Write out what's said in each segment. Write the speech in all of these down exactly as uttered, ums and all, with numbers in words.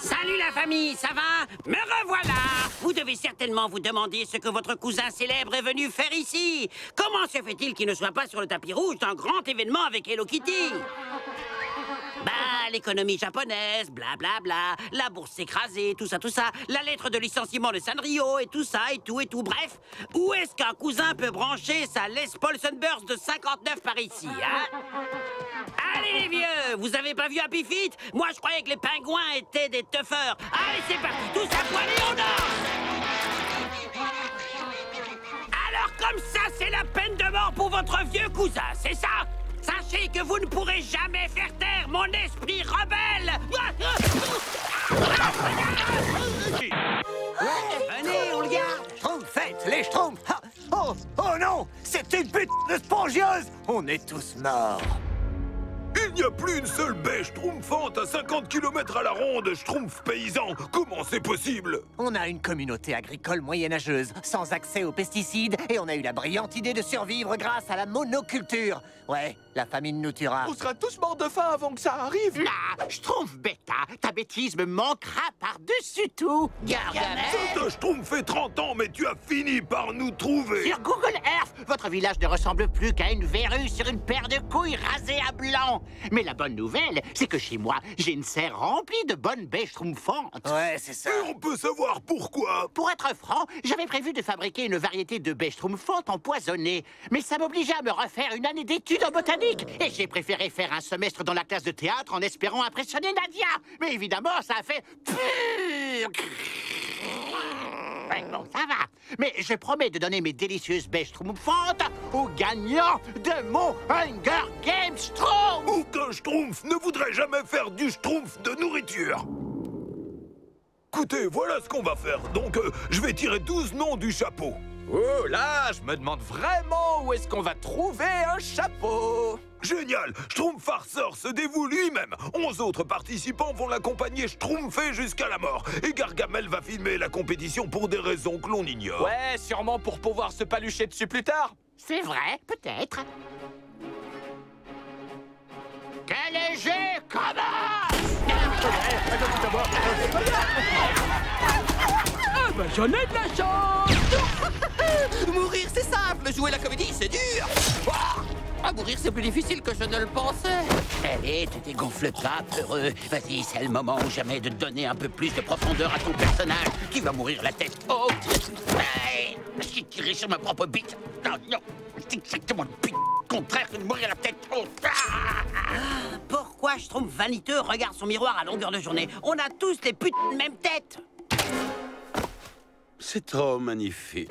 Salut la famille, ça va? Me revoilà! Vous devez certainement vous demander ce que votre cousin célèbre est venu faire ici. Comment se fait-il qu'il ne soit pas sur le tapis rouge d'un grand événement avec Hello Kitty? Bah, l'économie japonaise, blablabla, bla, bla, la bourse écrasée, tout ça, tout ça, la lettre de licenciement de Sanrio et tout ça, et tout, et tout, bref. Où est-ce qu'un cousin peut brancher sa Les Paul Sunburst de cinquante-neuf par ici, hein? Allez les vieux, vous avez pas vu Happy Feet? Moi je croyais que les pingouins étaient des tuffeurs. Allez c'est parti, tous à poil et on danse! Alors comme ça, c'est la peine de mort pour votre vieux cousin, c'est ça? Sachez que vous ne pourrez jamais faire taire mon esprit rebelle! Venez, on le garde! Schtroumpfette, les Schtroumpfs! Ah, oh, oh non! C'est une pute de spongieuse! On est tous morts! Il n'y a plus une seule baie schtroumpfante à cinquante kilomètres à la ronde, schtroumpf paysan. Comment c'est possible? On a une communauté agricole moyenâgeuse, sans accès aux pesticides, et on a eu la brillante idée de survivre grâce à la monoculture. Ouais, la famine nous tuera. On sera tous morts de faim avant que ça arrive. Là, Schtroumpf bêta, ta bêtise me manquera par-dessus tout. Gargamel. Ça t'a schtroumpfé trente ans, mais tu as fini par nous trouver. Sur Google Earth, votre village ne ressemble plus qu'à une verrue sur une paire de couilles rasées à blanc. Mais la bonne nouvelle, c'est que chez moi, j'ai une serre remplie de bonnes baies schtroumpfantes. Ouais, c'est ça. Et on peut savoir pourquoi? Pour être franc, j'avais prévu de fabriquer une variété de baies schtroumpfantes empoisonnées. Mais ça m'obligeait à me refaire une année d'études en botanique. Et j'ai préféré faire un semestre dans la classe de théâtre en espérant impressionner Nadia. Mais évidemment, ça a fait... Ouais, bon, ça va. Mais je promets de donner mes délicieuses baies schtroumpfantes aux gagnants de mon Hunger Games Schtroumpf. Aucun schtroumpf ne voudrait jamais faire du schtroumpf de nourriture. Écoutez, voilà ce qu'on va faire. Donc, euh, je vais tirer douze noms du chapeau. Oh là, je me demande vraiment où est-ce qu'on va trouver un chapeau. Génial! Schtroumpf farceur se dévoue lui-même. Onze autres participants vont l'accompagner schtroumpfé jusqu'à la mort. Et Gargamel va filmer la compétition pour des raisons que l'on ignore. Ouais, sûrement pour pouvoir se palucher dessus plus tard. C'est vrai, peut-être. Que le jeu commence! Ah bah j'en ai de la chance! Mourir, c'est simple. Jouer la comédie, c'est dur. Ah, mourir, c'est plus difficile que je ne le pensais. Allez, tu dégonfles pas, peureux. Vas-y, c'est le moment ou jamais de donner un peu plus de profondeur à ton personnage qui va mourir la tête haute. Hey, j'ai tiré sur ma propre bite. Non, non, c'est exactement le but contraire que de mourir la tête haute. Ah, pourquoi Schtroumpf vaniteux regarde son miroir à longueur de journée? On a tous les putes de même tête. C'est trop magnifique.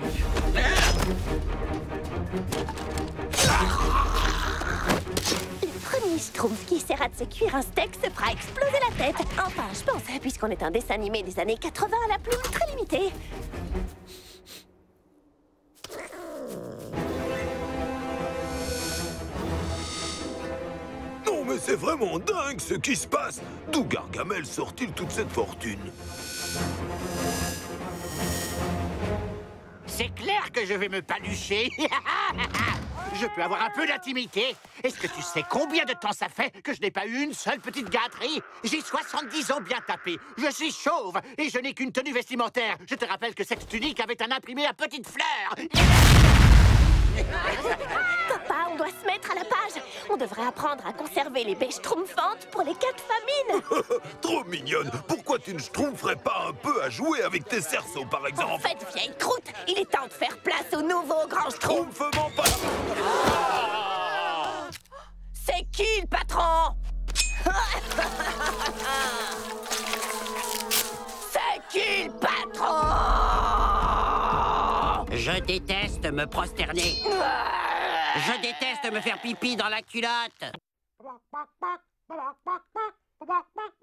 Le premier Schtroumpf qui essaiera de se cuire un steak se fera exploser la tête. Enfin, je pense, puisqu'on est un dessin animé des années quatre-vingt à la plume très limitée. Non, mais c'est vraiment dingue ce qui se passe. D'où Gargamel sort-il toute cette fortune? C'est clair que je vais me palucher. Je peux avoir un peu d'intimité. Est-ce que tu sais combien de temps ça fait que je n'ai pas eu une seule petite gâterie? J'ai soixante-dix ans bien tapés. Je suis chauve et je n'ai qu'une tenue vestimentaire. Je te rappelle que cette tunique avait un imprimé à petites fleurs. Papa, on doit se mettre à la page. On devrait apprendre à conserver les baies schtroumpfantes pour les quatre famines. Trop mignonne. Pourquoi tu ne schtroumpferais pas un peu à jouer avec tes cerceaux, par En exemple? fait, vieille croûte, il est temps de faire place au nouveau grand schtroumpf. Schtroumpfement pas... C'est qui le patron? C'est qui le patron? Je déteste me prosterner. Je déteste me faire pipi dans la culotte.